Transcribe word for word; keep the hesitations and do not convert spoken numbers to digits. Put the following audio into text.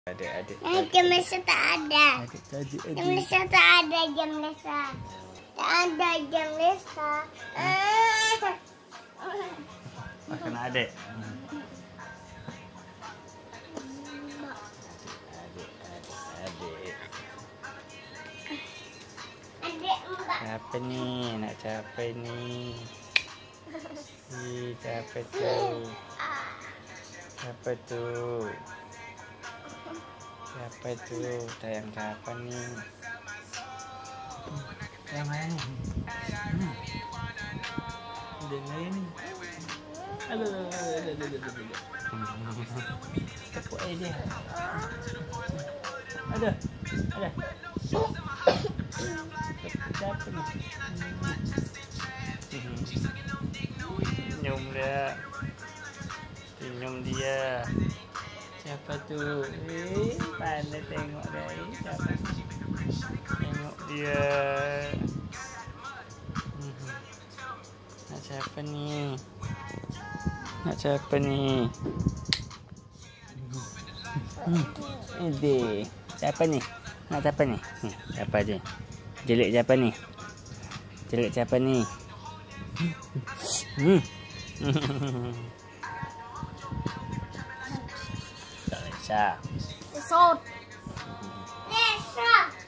Adik-adik. Jam Lesa tak ada. Jam Lesa tak ada. Jam Lesa tak ada. Jam Lesa. Makan adik. Adik-adik. Adik mbak. Siapa ni? Nak capai ni? Ih, siapa tu? Siapa tu? Siapa tu? Tayang kapan ni? Yang mana ni? Hmm. Dia main ni. Aduh, aduh, aduh, aduh, aduh, aduh. Tepuk air dia. Aduh, aduh. Siapa ni? Senyum dia. Senyum dia. Siapa tu? Eh, pandai tengok dia. Eh, siapa? Tengok dia. Nak siapa ni? Nak siapa ni? Hmm. Ini siapa ni? Nak siapa ni? Hmm. Siapa dia? Jelek siapa ni? Jelek siapa ni? Hmm. Tak Lesa. Lesa. Lesa.